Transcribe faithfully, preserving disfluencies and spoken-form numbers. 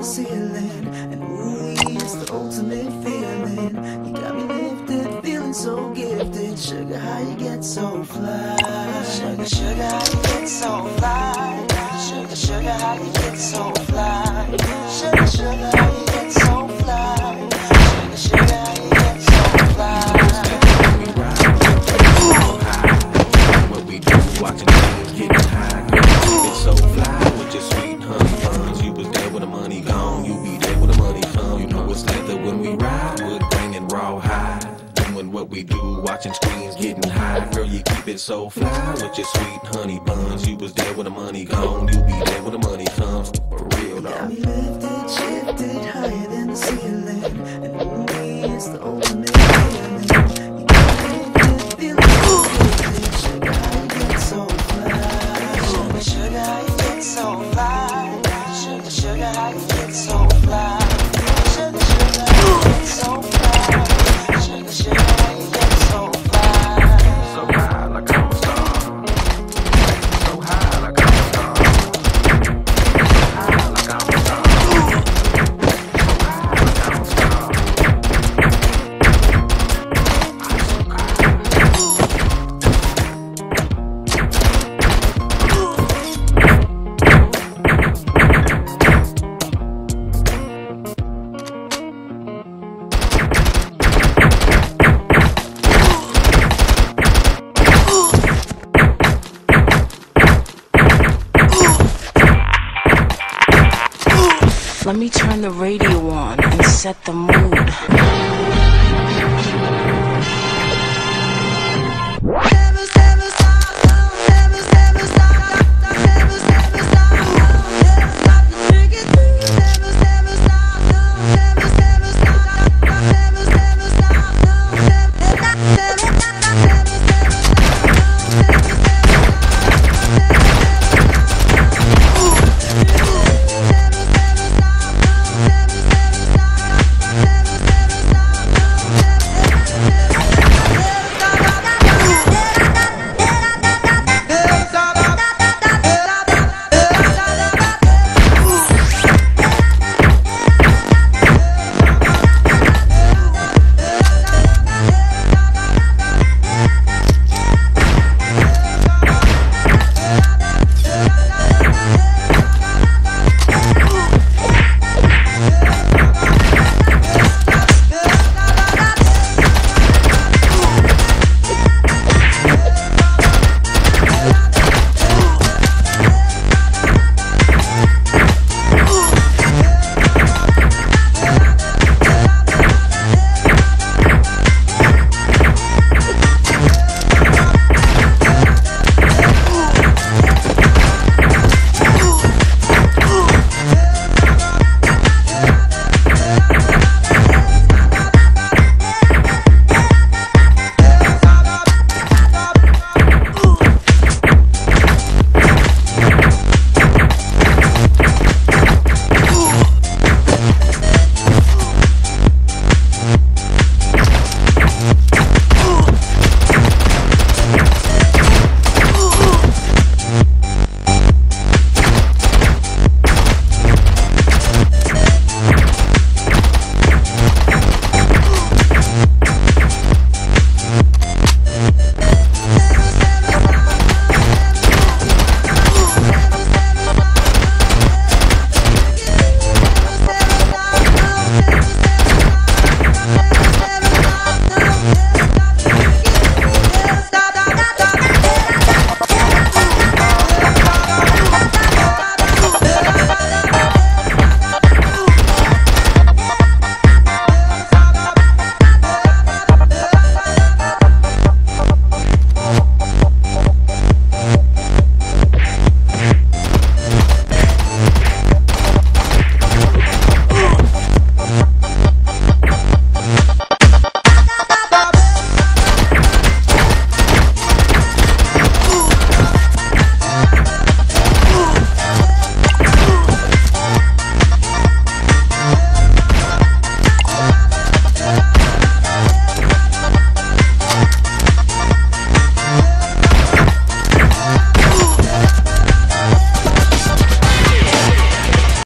ceiling, and ooh, it's the ultimate feeling. You got me lifted, feeling so gifted. Sugar, how you get so fly? Sugar, sugar, how you get so fly? Sugar, sugar, how you get so fly? Sugar, sugar, how you get so fly? Sugar, sugar, how you get so fly? What we do, watching things getting high. It's so fly with your sweet honey buns. You was there with the money gone. You be there with the money come. You know it's leather when we ride. Wood bringing raw high. Doing what we do, watching screens getting high. Girl, you keep it so fly with your sweet honey buns. You was there with the money gone. You be there when the money comes. For real though. Got me lifted, shifted higher than the ceiling, and ooh, it's the ultimate feeling. You got me lifted, feeling so gifted. Sugar, how you get so fly? Sugar, sugar, how you get so fly? Sugar, sugar, how you get so fly? Sugar, sugar, how you get so fly? Sugar, sugar, how you get so fly? So high like I'm a star. So high like I'm a star. High like I'm a star. So high like I'm a star. Let me turn the radio on and set the mood.